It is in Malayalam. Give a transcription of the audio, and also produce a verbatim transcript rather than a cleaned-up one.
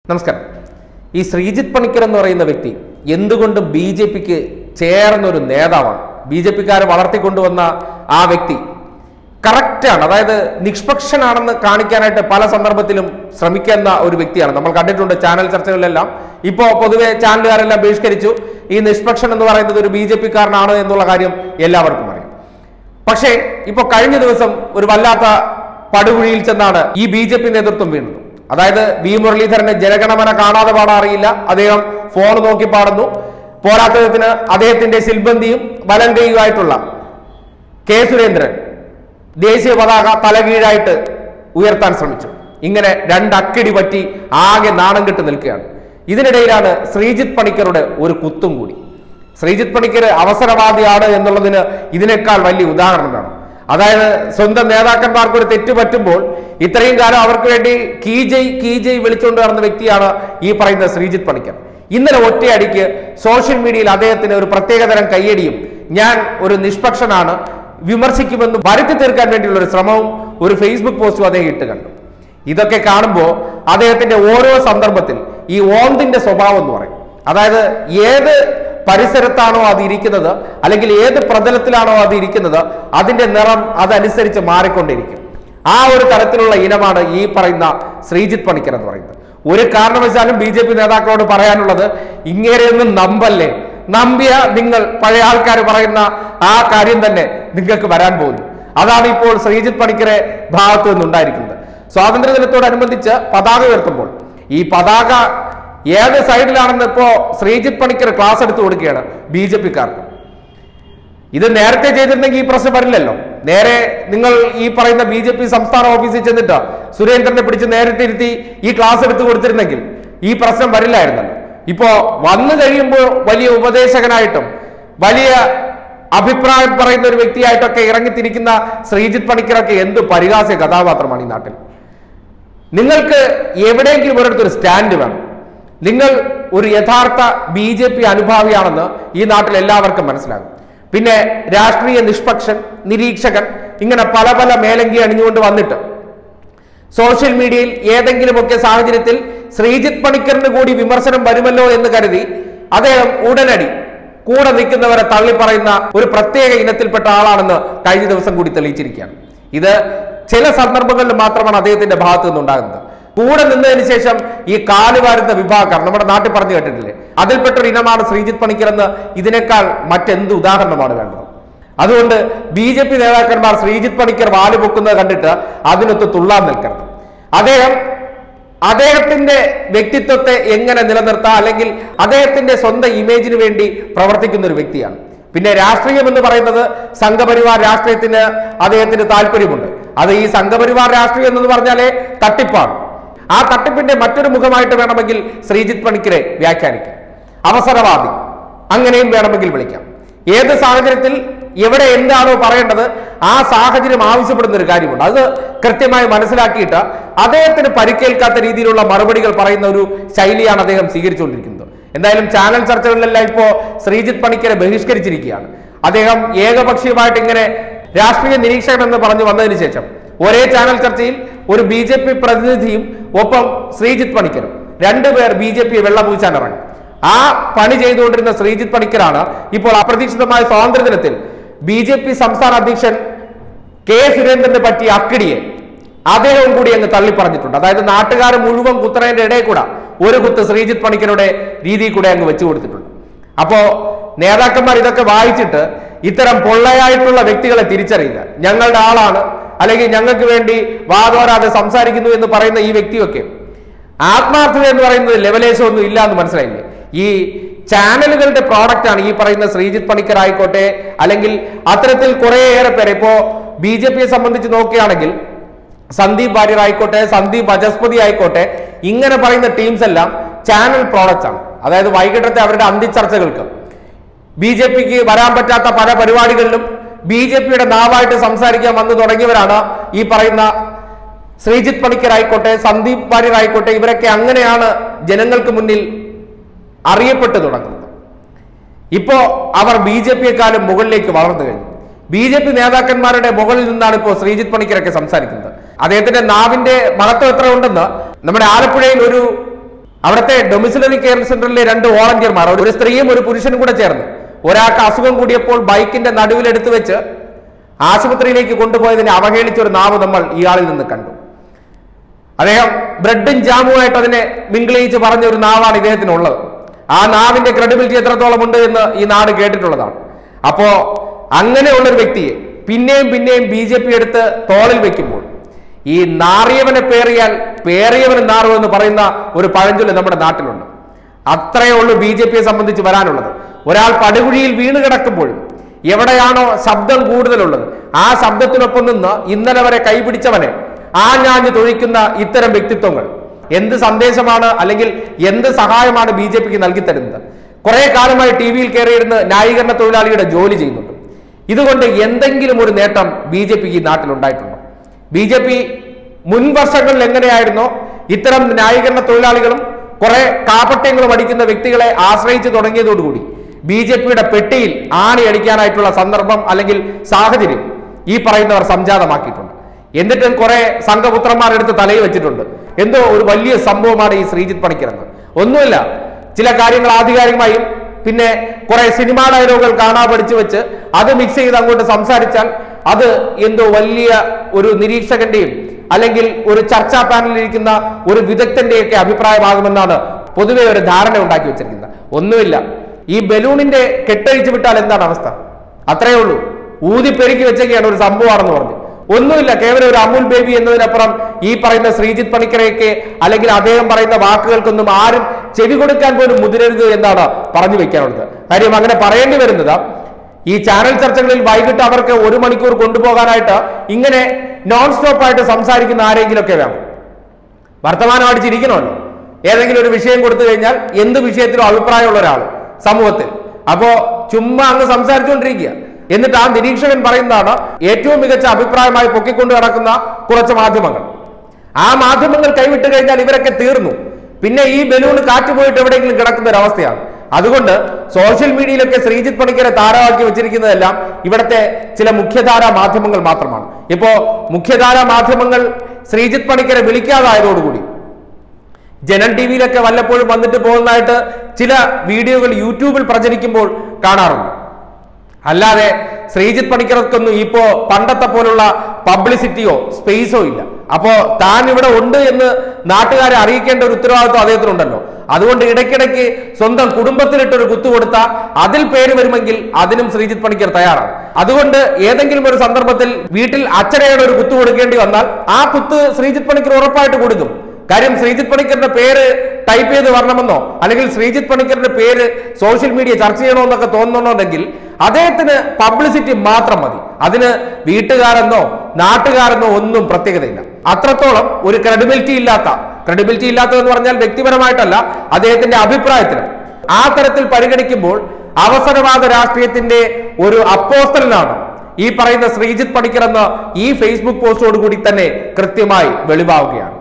നമസ്കാരം. ഈ ശ്രീജിത്ത് പണിക്കർ എന്ന് പറയുന്ന വ്യക്തി എന്തുകൊണ്ട് ബി ജെ പിക്ക് ചേർന്നൊരു നേതാവാണ്. ബി ജെ പിക്കാരെ വളർത്തിക്കൊണ്ടുവന്ന ആ വ്യക്തി കറക്റ്റാണ്, അതായത് നിഷ്പക്ഷനാണെന്ന് കാണിക്കാനായിട്ട് പല സന്ദർഭത്തിലും ശ്രമിക്കുന്ന ഒരു വ്യക്തിയാണ്. നമ്മൾ കണ്ടിട്ടുണ്ട് ചാനൽ ചർച്ചകളിലെല്ലാം. ഇപ്പോൾ പൊതുവെ ചാനലുകാരെല്ലാം ബഹിഷ്കരിച്ചു. ഈ നിഷ്പക്ഷൻ എന്ന് പറയുന്നത് ഒരു ബി ജെ പിക്കാരനാണ് എന്നുള്ള കാര്യം എല്ലാവർക്കും അറിയാം. പക്ഷേ ഇപ്പോൾ കഴിഞ്ഞ ദിവസം ഒരു വല്ലാത്ത പടുകുഴിയിൽ ചെന്നാണ് ഈ ബി ജെ പി നേതൃത്വം വീണത്. അതായത് വി മുരളീധരന്റെ ജനഗണമന കാണാതെ പാടാൻ അറിയില്ല, അദ്ദേഹം ഫോൺ നോക്കി പാടുന്നു. പോരാത്തതിന് അദ്ദേഹത്തിന്റെ സിൽബന്ധിയും വലം കൈയുമായിട്ടുള്ള കെ സുരേന്ദ്രൻ ദേശീയ പതാക തലകീഴായിട്ട് ഉയർത്താൻ ശ്രമിച്ചു. ഇങ്ങനെ രണ്ടക്കടി പറ്റി ആകെ നാണം കെട്ട് നിൽക്കുകയാണ്. ഇതിനിടയിലാണ് ശ്രീജിത്ത് പണിക്കരുടെ ഒരു കുത്തും കൂടി. ശ്രീജിത്ത് പണിക്കർ അവസരവാദിയാണ് എന്നുള്ളതിന് ഇതിനേക്കാൾ വലിയ ഉദാഹരണം വേണം. അതായത് സ്വന്തം നേതാക്കന്മാർക്ക് ഒരു തെറ്റ് പറ്റുമ്പോൾ ഇത്രയും കാലം അവർക്ക് വേണ്ടി കീജയ് കീജയ് വിളിച്ചുകൊണ്ട് നടന്ന വ്യക്തിയാണ് ഈ പറയുന്ന ശ്രീജിത്ത് പണിക്കർ. ഇന്നലെ ഒറ്റയടിക്ക് സോഷ്യൽ മീഡിയയിൽ അദ്ദേഹത്തിന് ഒരു പ്രത്യേകതരം കയ്യടിയും ഞാൻ ഒരു നിഷ്പക്ഷനാണ്, വിമർശിക്കുമെന്ന് വരുത്തി തീർക്കാൻ വേണ്ടിയുള്ള ഒരു ശ്രമവും ഒരു ഫേസ്ബുക്ക് പോസ്റ്റും അദ്ദേഹം ഇട്ട് കണ്ടു. ഇതൊക്കെ കാണുമ്പോൾ അദ്ദേഹത്തിന്റെ ഓരോ സന്ദർഭത്തിൽ ഈ ഓന്തിന്റെ സ്വഭാവം എന്ന് പറയും. അതായത് ഏത് പരിസരത്താണോ അത് ഇരിക്കുന്നത്, അല്ലെങ്കിൽ ഏത് പ്രതലത്തിലാണോ അത് ഇരിക്കുന്നത്, അതിന്റെ നിറം അതനുസരിച്ച് മാറിക്കൊണ്ടിരിക്കും. ആ ഒരു തരത്തിലുള്ള ഇനമാണ് ഈ പറയുന്ന ശ്രീജിത്ത് പണിക്കർ എന്ന് പറയുന്നത്. ഒരു കാരണവശാലും ബി ജെ പി നേതാക്കളോട് പറയാനുള്ളത്, ഇങ്ങനെയൊന്നും നമ്പല്ലേ, നമ്പിയ നിങ്ങൾ പഴയ ആൾക്കാർ പറയുന്ന ആ കാര്യം തന്നെ നിങ്ങൾക്ക് വരാൻ പോകുന്നു. അതാണ് ഇപ്പോൾ ശ്രീജിത്ത് പണിക്കരെ ഭാഗത്ത് നിന്നുണ്ടായിരിക്കുന്നത്. സ്വാതന്ത്ര്യ ദിനത്തോടനുബന്ധിച്ച് പതാക ഉയർത്തുമ്പോൾ ഈ പതാക ഏത് സൈഡിലാണെന്ന് ഇപ്പോ ശ്രീജിത്ത് പണിക്കർ ക്ലാസ് എടുത്തു കൊടുക്കുകയാണ് ബി ജെ പിക്കാർക്ക്. ഇത് നേരത്തെ ചെയ്തിരുന്നെങ്കിൽ ഈ പ്രശ്നം വരില്ലല്ലോ. നേരെ നിങ്ങൾ ഈ പറയുന്ന ബി ജെ പി സംസ്ഥാന ഓഫീസിൽ ചെന്നിട്ട് സുരേന്ദ്രനെ പിടിച്ച് നേരിട്ട് ഇരുത്തി ഈ ക്ലാസ് എടുത്തു കൊടുത്തിരുന്നെങ്കിൽ ഈ പ്രശ്നം വരില്ലായിരുന്നല്ലോ. ഇപ്പോ വന്നു കഴിയുമ്പോൾ വലിയ ഉപദേശകനായിട്ടും വലിയ അഭിപ്രായം പറയുന്ന ഒരു വ്യക്തിയായിട്ടൊക്കെ ഇറങ്ങിത്തിരിക്കുന്ന ശ്രീജിത്ത് പണിക്കരൊക്കെ എന്ത് പരിഹാസ്യ കഥാപാത്രമാണ് ഈ നാട്ടിൽ. നിങ്ങൾക്ക് എവിടെയെങ്കിലും ഒരിടത്തൊരു സ്റ്റാൻഡ് വേണം. നിങ്ങൾ ഒരു യഥാർത്ഥ ബി ജെ പി അനുഭാവിയാണെന്ന് ഈ നാട്ടിൽ എല്ലാവർക്കും മനസ്സിലാകും. പിന്നെ രാഷ്ട്രീയ നിഷ്പക്ഷൻ, നിരീക്ഷകൻ, ഇങ്ങനെ പല പല മേലങ്കി അണിഞ്ഞുകൊണ്ട് വന്നിട്ട് സോഷ്യൽ മീഡിയയിൽ ഏതെങ്കിലുമൊക്കെ സാഹചര്യത്തിൽ ശ്രീജിത്ത് പണിക്കറിന് കൂടി വിമർശനം വരുമല്ലോ എന്ന് കരുതി അദ്ദേഹം ഉടനടി കൂടെ നിൽക്കുന്നവരെ തള്ളിപ്പറയുന്ന ഒരു പ്രത്യേക ഇനത്തിൽപ്പെട്ട ആളാണെന്ന് കഴിഞ്ഞ ദിവസം കൂടി തെളിയിച്ചിരിക്കുകയാണ്. ഇത് ചില സന്ദർഭങ്ങളിൽ മാത്രമാണ് അദ്ദേഹത്തിന്റെ ഭാഗത്തു നിന്നുണ്ടാകുന്നത്. കൂടെ നിന്നതിന് ശേഷം ഈ കാലുവാരുന്ന വിഭാഗക്കാർ നമ്മുടെ നാട്ടിൽ പറഞ്ഞു കേട്ടിട്ടില്ലേ, അതിൽപ്പെട്ടൊരു ഇനമാണ് ശ്രീജിത്ത് പണിക്കർ എന്ന് ഇതിനേക്കാൾ മറ്റെന്ത് ഉദാഹരണമാണ് വേണ്ടത്? അതുകൊണ്ട് ബി ജെ പി നേതാക്കന്മാർ ശ്രീജിത്ത് പണിക്കർ വാല് പൊക്കുന്നത് കണ്ടിട്ട് അതിനൊത്ത് തുള്ളാൻ നിൽക്കരുത്. അദ്ദേഹം അദ്ദേഹത്തിന്റെ വ്യക്തിത്വത്തെ എങ്ങനെ നിലനിർത്താം, അല്ലെങ്കിൽ അദ്ദേഹത്തിന്റെ സ്വന്തം ഇമേജിന് വേണ്ടി പ്രവർത്തിക്കുന്ന ഒരു വ്യക്തിയാണ്. പിന്നെ രാഷ്ട്രീയം എന്ന് പറയുന്നത് സംഘപരിവാർ രാഷ്ട്രീയത്തിന് അദ്ദേഹത്തിന് താല്പര്യമുണ്ട്. അത് ഈ സംഘപരിവാർ രാഷ്ട്രീയം എന്ന് പറഞ്ഞാലേ തട്ടിപ്പാണ്. ആ തട്ടിപ്പിന്റെ മറ്റൊരു മുഖമായിട്ട് വേണമെങ്കിൽ ശ്രീജിത്ത് പണിക്കരെ വ്യാഖ്യാനിക്കാം. അവസരവാദി അങ്ങനെയും വേണമെങ്കിൽ വിളിക്കാം. ഏത് സാഹചര്യത്തിൽ എവിടെ എന്താണോ പറയേണ്ടത് ആ സാഹചര്യം ആവശ്യപ്പെടുന്ന ഒരു കാര്യമുണ്ട്. അത് കൃത്യമായി മനസ്സിലാക്കിയിട്ട് അദ്ദേഹത്തിന് പരിക്കേൽക്കാത്ത രീതിയിലുള്ള മറുപടികൾ പറയുന്ന ഒരു ശൈലിയാണ് അദ്ദേഹം സ്വീകരിച്ചുകൊണ്ടിരിക്കുന്നത്. എന്തായാലും ചാനൽ ചർച്ചകളിലെല്ലാം ഇപ്പോ ശ്രീജിത്ത് പണിക്കരെ ബഹിഷ്കരിച്ചിരിക്കുകയാണ്. അദ്ദേഹം ഏകപക്ഷീയമായിട്ട് ഇങ്ങനെ രാഷ്ട്രീയ നിരീക്ഷകൻ എന്ന് പറഞ്ഞു വന്നതിന് ശേഷം ഒരേ ചാനൽ ചർച്ചയിൽ ഒരു ബി ജെ പി പ്രതിനിധിയും ഒപ്പം ശ്രീജിത്ത് പണിക്കരും രണ്ടുപേർ ബി ജെ പി വെള്ളപൂച്ചാൻ ഇറങ്ങി. ആ പണി ചെയ്തുകൊണ്ടിരുന്ന ശ്രീജിത്ത് പണിക്കരാണ് ഇപ്പോൾ അപ്രതീക്ഷിതമായ സ്വാതന്ത്ര്യദിനത്തിൽ ബി ജെ പി സംസ്ഥാന അധ്യക്ഷൻ കെ സുരേന്ദ്രനെ പറ്റിയ അക്കിടിയെ അദ്ദേഹവും കൂടി അങ്ങ് തള്ളിപ്പറഞ്ഞിട്ടുണ്ട്. അതായത് നാട്ടുകാർ മുഴുവൻ കുത്തറേന്റെ ഇടയിൽ കൂടെ ഒരു കുത്ത് ശ്രീജിത്ത് പണിക്കരുടെ രീതിയിൽ കൂടെ അങ്ങ് വെച്ചു കൊടുത്തിട്ടുണ്ട്. അപ്പോ നേതാക്കന്മാർ ഇതൊക്കെ വായിച്ചിട്ട് ഇത്തരം പൊള്ളയായിട്ടുള്ള വ്യക്തികളെ തിരിച്ചറിയില്ല. ഞങ്ങളുടെ ആളാണ്, അല്ലെങ്കിൽ ഞങ്ങൾക്ക് വേണ്ടി വാദോരാതെ സംസാരിക്കുന്നു എന്ന് പറയുന്ന ഈ വ്യക്തിയൊക്കെ ആത്മാർത്ഥത എന്ന് പറയുന്നത് ലെവലേശമൊന്നും ഇല്ല എന്ന് മനസ്സിലായില്ലേ? ഈ ചാനലുകളുടെ പ്രോഡക്റ്റ് ആണ് ഈ പറയുന്ന ശ്രീജിത്ത് പണിക്കർ ആയിക്കോട്ടെ, അല്ലെങ്കിൽ അത്തരത്തിൽ കുറേയേറെ പേരെ ഇപ്പോ ബി ജെ പിയെ സംബന്ധിച്ച് നോക്കുകയാണെങ്കിൽ സന്ദീപ് വാര്യർ ആയിക്കോട്ടെ, സന്ദീപ് ബജസ്പതി ആയിക്കോട്ടെ, ഇങ്ങനെ പറയുന്ന ടീംസ് എല്ലാം ചാനൽ പ്രോഡക്റ്റ് ആണ്. അതായത് വൈകിട്ടത്തെ അവരുടെ അന്തിച്ചർച്ചകൾക്ക് ബി ജെ പിക്ക് വരാൻ പറ്റാത്ത പല പരിപാടികളിലും ബി ജെ പിയുടെ നാവായിട്ട് സംസാരിക്കാൻ വന്നു തുടങ്ങിയവരാണ് ഈ പറയുന്ന ശ്രീജിത്ത് പണിക്കർ ആയിക്കോട്ടെ, സന്ദീപ് വാര്യർ ആയിക്കോട്ടെ. ഇവരൊക്കെ അങ്ങനെയാണ് ജനങ്ങൾക്ക് മുന്നിൽ അറിയപ്പെട്ടു തുടങ്ങുന്നത്. ഇപ്പോ അവർ ബി ജെ പിയെക്കാളും മുകളിലേക്ക് വളർന്നു കഴിഞ്ഞു. ബി ജെ പി നേതാക്കന്മാരുടെ മുകളിൽ നിന്നാണ് ഇപ്പോൾ ശ്രീജിത്ത് പണിക്കരൊക്കെ സംസാരിക്കുന്നത്. അദ്ദേഹത്തിന്റെ നാവിന്റെ മഹത്വം എത്ര ഉണ്ടെന്ന് നമ്മുടെ ആലപ്പുഴയിൽ ഒരു അവിടുത്തെ ഡൊമിസിലറി കെയർ സെന്ററിലെ രണ്ട് വോളണ്ടിയർമാർ, ഒരു സ്ത്രീയും ഒരു പുരുഷനും കൂടെ ചേർന്ന് ഒരാൾക്ക് അസുഖം കൂടിയപ്പോൾ ബൈക്കിന്റെ നടുവിലെടുത്ത് വെച്ച് ആശുപത്രിയിലേക്ക് കൊണ്ടുപോയതിനെ അവഹേളിച്ച ഒരു നാവ് നമ്മൾ ഇയാളിൽ നിന്ന് കണ്ടു. അദ്ദേഹം ബ്രെഡും ജാമുമായിട്ട് അതിനെ മിങ്കിളിച്ച് പറഞ്ഞ ഒരു നാവാണ് ഇദ്ദേഹത്തിനുള്ളത്. ആ നാവിന്റെ ക്രെഡിബിലിറ്റി എത്രത്തോളം ഉണ്ട് എന്ന് ഈ നാട് കേട്ടിട്ടുള്ളതാണ്. അപ്പോ അങ്ങനെയുള്ള ഒരു വ്യക്തിയെ പിന്നെയും പിന്നെയും ബി ജെ പി എടുത്ത് തോളിൽ വെക്കുമ്പോൾ ഈ നാറിയവനെ പേറിയാൽ പേറിയവന് നാറും എന്ന് പറയുന്ന ഒരു പഴഞ്ചൊല്ല് നമ്മുടെ നാട്ടിലുണ്ട്. അത്രയേ ഉള്ളൂ ബി ജെ പിയെ സംബന്ധിച്ച് വരാനുള്ളത്. ഒരാൾ പടുകുഴിയിൽ വീണ് കിടക്കുമ്പോഴും എവിടെയാണോ ശബ്ദം കൂടുതലുള്ളത് ആ ശബ്ദത്തിനൊപ്പം നിന്ന് ഇന്നലെ വരെ കൈപിടിച്ചവനെ ആഞ്ഞാഞ്ഞ് തൊഴിക്കുന്ന ഇത്തരം വ്യക്തിത്വങ്ങൾ എന്ത് സന്ദേശമാണ് അല്ലെങ്കിൽ എന്ത് സഹായമാണ് ബി ജെ പിക്ക് നൽകി തരുന്നത്? കുറെ കാലമായി ടി വിയിൽ കയറിയിരുന്ന് ന്യായീകരണ തൊഴിലാളിയുടെ ജോലി ചെയ്യുന്നുണ്ട്. ഇതുകൊണ്ട് എന്തെങ്കിലും ഒരു നേട്ടം ബി ജെ പിക്ക് ഈ നാട്ടിലുണ്ടായിട്ടുണ്ടോ? ബി ജെ പി മുൻ വർഷങ്ങളിൽ എങ്ങനെയായിരുന്നോ ഇത്തരം ന്യായീകരണ തൊഴിലാളികളും കുറെ കാപട്യങ്ങളും അടിക്കുന്ന വ്യക്തികളെ ആശ്രയിച്ച് തുടങ്ങിയതോടുകൂടി ബി ജെ പിയുടെ പെട്ടിയിൽ ആണി അടിക്കാനായിട്ടുള്ള സന്ദർഭം അല്ലെങ്കിൽ സാഹചര്യം ഈ പറയുന്നവർ സംജാതമാക്കിയിട്ടുണ്ട്. എന്നിട്ടും കുറെ സംഘപുത്രന്മാരെടുത്ത് തലയിൽ വെച്ചിട്ടുണ്ട്. എന്തോ ഒരു വലിയ സംഭവമാണ് ഈ ശ്രീജിത്ത് പണിക്കരെന്ന്. ഒന്നുമില്ല, ചില കാര്യങ്ങൾ ആധികാരികമായും പിന്നെ കുറെ സിനിമാ ഡയലോഗുകൾ കാണാൻ പഠിച്ചു വെച്ച് അത് മിക്സ് ചെയ്ത് അങ്ങോട്ട് സംസാരിച്ചാൽ അത് എന്തോ വലിയ ഒരു നിരീക്ഷകന്റെയും അല്ലെങ്കിൽ ഒരു ചർച്ചാ പാനലിലിരിക്കുന്ന ഒരു വിദഗ്ധന്റെയൊക്കെ അഭിപ്രായമാകുമെന്നാണ് പൊതുവെ ഒരു ധാരണ ഉണ്ടാക്കി വെച്ചിരിക്കുന്നത്. ഒന്നുമില്ല, ഈ ബലൂണിന്റെ കെട്ടഴിച്ചു വിട്ടാൽ എന്താണ് അവസ്ഥ? അത്രയേ ഉള്ളൂ. ഊതി പെരുക്കി വെച്ചൊക്കെയാണ് ഒരു സംഭവമാണെന്ന് പറഞ്ഞു. ഒന്നുമില്ല, കേവലം ഒരു അമുൽ ബേബി എന്നതിനപ്പുറം ഈ പറയുന്ന ശ്രീജിത്ത് പണിക്കരെയൊക്കെ അല്ലെങ്കിൽ അദ്ദേഹം പറയുന്ന വാക്കുകൾക്കൊന്നും ആരും ചെവി കൊടുക്കാൻ പോലും മുതിരരുത് എന്നാണ് പറഞ്ഞു വെക്കാനുള്ളത്. കാര്യം അങ്ങനെ പറയേണ്ടി വരുന്നത് ഈ ചാനൽ ചർച്ചകളിൽ വൈകിട്ട് അവർക്ക് ഒരു മണിക്കൂർ കൊണ്ടുപോകാനായിട്ട് ഇങ്ങനെ നോൺ സ്റ്റോപ്പ് ആയിട്ട് സംസാരിക്കുന്ന ആരെങ്കിലുമൊക്കെ വേണം. വർത്തമാനം അടിച്ചിരിക്കണമല്ലോ. ഏതെങ്കിലും ഒരു വിഷയം കൊടുത്തു കഴിഞ്ഞാൽ എന്ത് വിഷയത്തിലും അഭിപ്രായമുള്ള ഒരാൾ സമൂഹത്തിൽ അപ്പോ ചുമ്മാ അങ്ങ് സംസാരിച്ചുകൊണ്ടിരിക്കുക. എന്നിട്ട് ആ നിരീക്ഷകൻ പറയുന്നതാണ് ഏറ്റവും മികച്ച അഭിപ്രായമായി പൊക്കിക്കൊണ്ട് നടക്കുന്ന കുറച്ച് മാധ്യമങ്ങൾ. ആ മാധ്യമങ്ങൾ കൈവിട്ട് കഴിഞ്ഞാൽ ഇവരൊക്കെ തീർന്നു. പിന്നെ ഈ ബലൂൺ കാറ്റ് പോയിട്ട് എവിടെയെങ്കിലും കിടക്കുന്ന ഒരു അവസ്ഥയാണ്. അതുകൊണ്ട് സോഷ്യൽ മീഡിയയിലൊക്കെ ശ്രീജിത്ത് പണിക്കരെ താരമാക്കി വെച്ചിരിക്കുന്നതെല്ലാം ഇവിടുത്തെ ചില മുഖ്യധാരാ മാധ്യമങ്ങൾ മാത്രമാണ്. ഇപ്പോ മുഖ്യധാരാ മാധ്യമങ്ങൾ ശ്രീജിത്ത് പണിക്കരെ വിളിക്കാതായതോടുകൂടി ജനൻ ടി വിയിലൊക്കെ വല്ലപ്പോഴും വന്നിട്ട് പോകുന്നതായിട്ട് ചില വീഡിയോകൾ യൂട്യൂബിൽ പ്രചരിക്കുമ്പോൾ കാണാറുണ്ട്. അല്ലാതെ ശ്രീജിത്ത് പണിക്കർക്കൊന്നും ഇപ്പോ പണ്ടത്തെ പോലുള്ള പബ്ലിസിറ്റിയോ സ്പേസോ ഇല്ല. അപ്പോ താൻ ഇവിടെ ഉണ്ട് എന്ന് നാട്ടുകാരെ അറിയിക്കേണ്ട ഒരു ഉത്തരവാദിത്വം അദ്ദേഹത്തിനുണ്ടല്ലോ. അതുകൊണ്ട് ഇടയ്ക്കിടയ്ക്ക് സ്വന്തം കുടുംബത്തിലിട്ടൊരു കുത്തു കൊടുത്താൽ അതിൽ പേര് വരുമെങ്കിൽ അതിനും ശ്രീജിത്ത് പണിക്കർ തയ്യാറാണ്. അതുകൊണ്ട് ഏതെങ്കിലും ഒരു സന്ദർഭത്തിൽ വീട്ടിൽ അച്ഛനയുടെ ഒരു കുത്തു കൊടുക്കേണ്ടി വന്നാൽ ആ കുത്ത് ശ്രീജിത്ത് പണിക്കർ ഉറപ്പായിട്ട് കൊടുക്കും. കാര്യം ശ്രീജിത്ത് പണിക്കറിന്റെ പേര് ടൈപ്പ് ചെയ്ത് വരണമെന്നോ അല്ലെങ്കിൽ ശ്രീജിത്ത് പണിക്കറിന്റെ പേര് സോഷ്യൽ മീഡിയ ചർച്ച ചെയ്യണമെന്നൊക്കെ തോന്നുന്നുണ്ടെങ്കിൽ അദ്ദേഹത്തിന് പബ്ലിസിറ്റി മാത്രം മതി. അതിന് വീട്ടുകാരെന്നോ നാട്ടുകാരെന്നോ ഒന്നും പ്രത്യേകതയില്ല. അത്രത്തോളം ഒരു ക്രെഡിബിലിറ്റി ഇല്ലാത്ത ക്രെഡിബിലിറ്റി ഇല്ലാത്തതെന്ന് പറഞ്ഞാൽ വ്യക്തിപരമായിട്ടല്ല, അദ്ദേഹത്തിന്റെ അഭിപ്രായത്തിന് ആ തരത്തിൽ പരിഗണിക്കുമ്പോൾ അവസരവാദ രാഷ്ട്രീയത്തിന്റെ ഒരു അപ്പോസ്തലനാണ് ഈ പറയുന്ന ശ്രീജിത്ത് പണിക്കർ എന്ന ഈ ഫേസ്ബുക്ക് പോസ്റ്റോടുകൂടി തന്നെ കൃത്യമായി വെളിവാവുകയാണ്.